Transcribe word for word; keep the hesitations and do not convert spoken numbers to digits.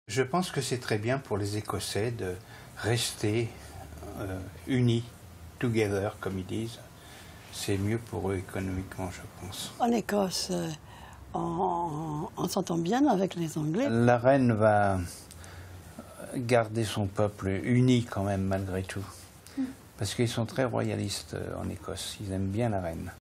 Je pense que c'est très bien pour les Écossais de rester euh, unis, together, comme ils disent. C'est mieux pour eux économiquement, je pense. En Écosse, euh, on, on s'entend bien avec les Anglais. La reine va garder son peuple uni quand même, malgré tout. Parce qu'ils sont très royalistes en Écosse. Ils aiment bien la reine.